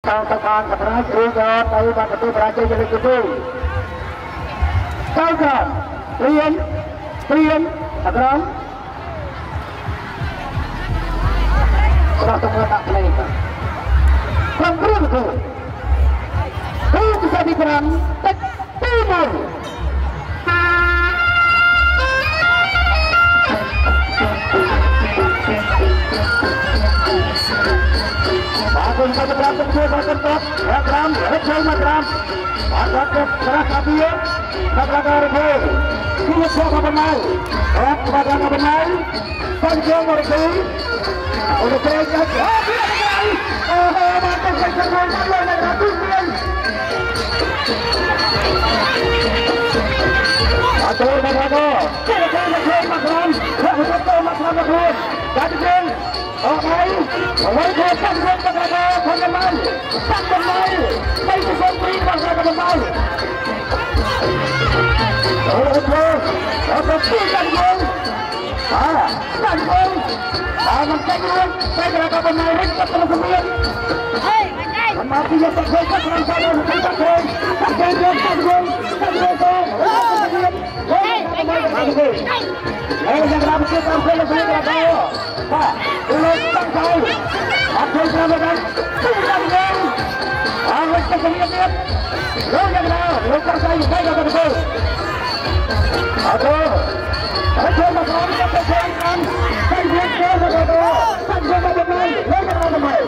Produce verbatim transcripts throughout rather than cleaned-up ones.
sau tập an tập nói chưa cho tới ban tập ra chơi chơi chơi chơi sau giờ liền liền tập đó satu kotak lagi perang perang itu itu bisa diperang timur Agung satu berantem dua satu top ya gram ya cuma gram ada ke keras api ya satu gol dua siapa pemain ya kepada pemain panjang mereka udah kerja oh dia lagi oh mantap kerja gol dan ratus gol atur Magramo kerja kerja Magram kerja Magram gol jadi gol oke mulai kerja gol Magramo pemain pemain baik sekali Magramo pemain oh gol oke tiga gol ah dan gol Aman tegul, tegul apa pemain rekap terus kemudian. Hei, makai. Mati ya tegul terus sana, tegul, tegul, tegul, tegul tegul. Hei, makai. Hei, yang rambut kita ambil lagi berapa? Pak, dulu tangkal. Aku sama kan, tegul. Aman tegul ya. Lo yang mana? Lo kerja saya apa betul? Aduh. Aduh, makan apa kan? Tegul tegul tegul. Tegul pemain, tegul pemain.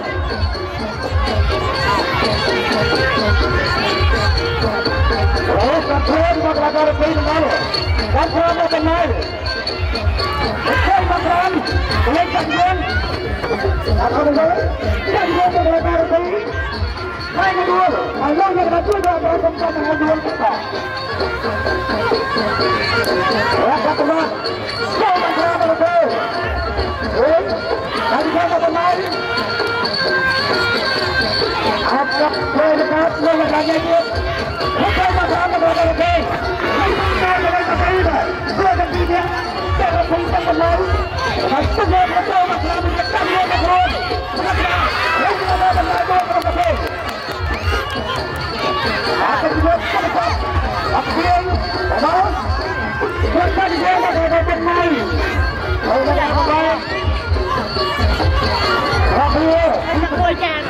Oh, kapten Magramo repay naman. Magramo pemain. Repay Magramo. Mulai kapten. Ako naman. Tegul Magramo repay. Main kedua. Main kedua juga berapa kali kedua kita. Ya, kapten. Go Magramo repay. Eh, lagi siapa pemain? Akap berdekat dengan lagi dia. Bukan Magramo berdekat. Kita dengan kita. Bukan dia. Kita punya pemain. Satu gol betul Magramo dekat dengan gol. Lagi ada Magramo berdekat. Aku juga cepat. Aku dia. Bagus. Bukan dia dengan pemain. Kalau ada pemain. Anak boy chàng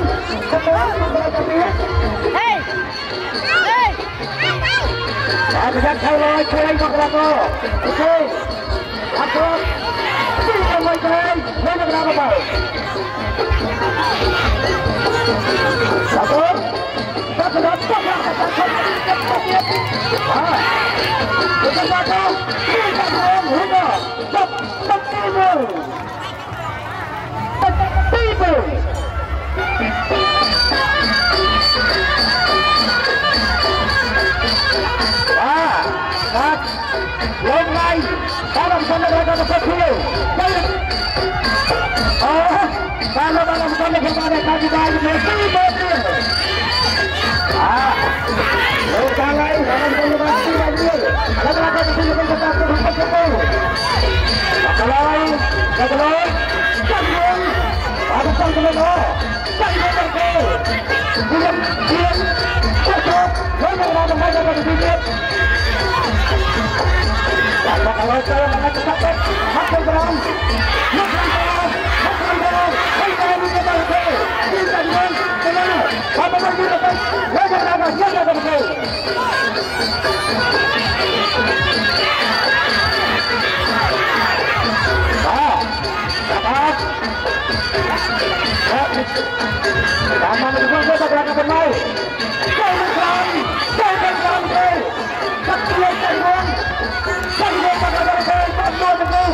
hey hey ada yang kalau chơi Magramo oke aku tidak mau main mana berapa bal satu satu dapat ah kita dapat kita beruntung stop stop timur people. Ah, kat, long line, dalam sana mereka dapat dulu. Oh, kalau dalam sana berada kaki kaki people. Ah, long line, dalam sana berada lagi. Kalau mereka di sini mereka dapat dapat dulu. Kalau, kalau, kalau ada satu lagi, satu lagi, dia dia satu, mana mana mana mana dia. Kalau kalau saya mana cepat, makan beram, makan beram, makan beram, makan beram kita betul, kita betul, betul, apa lagi betul, jaga jaga jaga betul. Ah, dapat. Taman itu juga berada pemain. Jangan kan, jangan kan, satu jangan, jangan berada pemain, satu betul.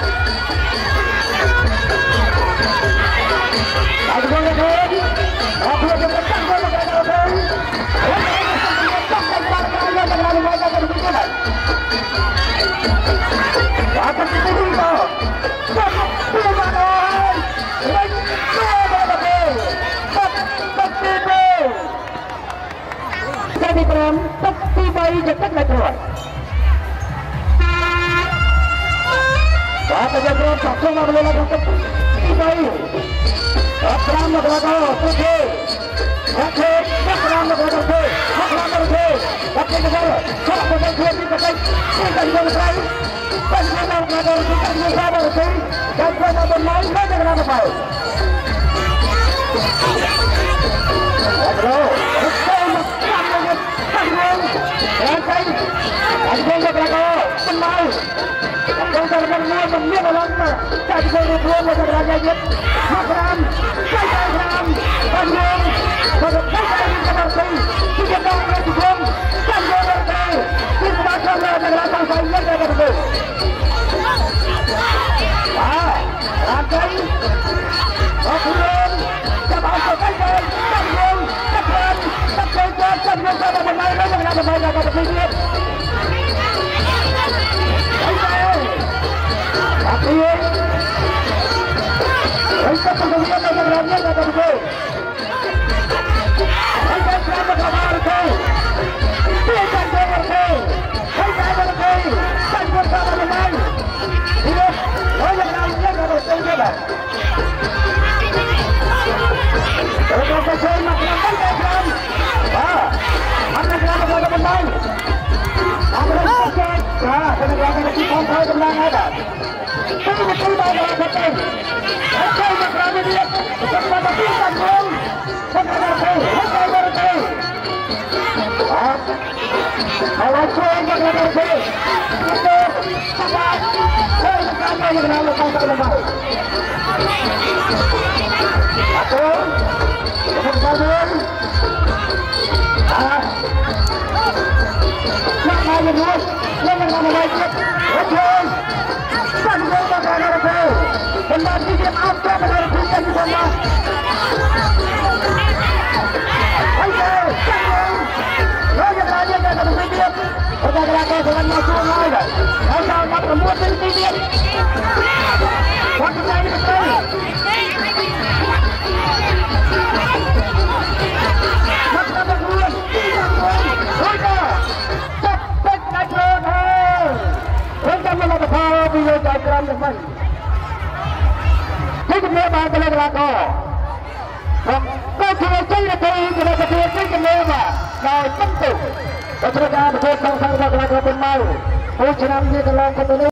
Aku lagi, aku lagi bertang berada pemain. Jangan berada dengan mereka berbicara. Apa itu itu? Bukan. Jadi peram tepi bayi dekat metro. Apa jadi satu nak boleh lakukan tepi bayi. Peram nak lakukan. Oke. Hãy subscribe cho kênh Ghiền Mì Gõ để không bỏ lỡ những video hấp dẫn. Hello, hello, anh không được là có mai không được là mua một miếng là lắm chạy đi về mua một cái là nhất hai gram hai gram bao nhiêu một cái cái cái đầu tiên chỉ cần đâu là chỉ không trăm đô la thôi chỉ ba trăm là là tăng phải nhất là được rồi à làm cái có thứ lên cho bảo cho cái cái trăm đô trăm đô trăm đô trăm đô cho một ngày nó là một ngày là một cái gì Aquí esta posibilidad de la mierda de Uruguay. Hay que entrar a trabajar aquí. Tiene que entrar aquí. Hay que entrar aquí. Hay que entrar aquí. Y no, no hay una mierda de esta mierda. Pero que se sea más grande que gran. Ah, más grande que la montaña. Vamos a hacer. Ah, se me queda que aquí con todo el nada. Tôi một cái bài là thật tình, hết cây một lần đi đi, tất cả các bạn thành công, tất cả các bạn hết cây một cây, à, hãy like share và đăng ký kênh, chúng tôi các bạn, đây là các bạn yang lalu kau tak lepas, aku, kita berjalan, ah, nak main dulu, jangan main main, okay. Kan gol bagaimana itu? Kembali dia apa negara kita di sana? Ayo, jangan. Raja raja kita tu video. Kita kelakar dengan masuk lagi. Kita nak membuat video. Waktu ini betul. Maka berbuat. Raja. Cepat naik. Raja mana berapa video diagram dengan? Kita memang kalau kalau kau kalau saya tahu kita betul kita memang kau tentu. Kita betul betul sang sang kalau kalau pun mau. Kau jangan dia kalau kau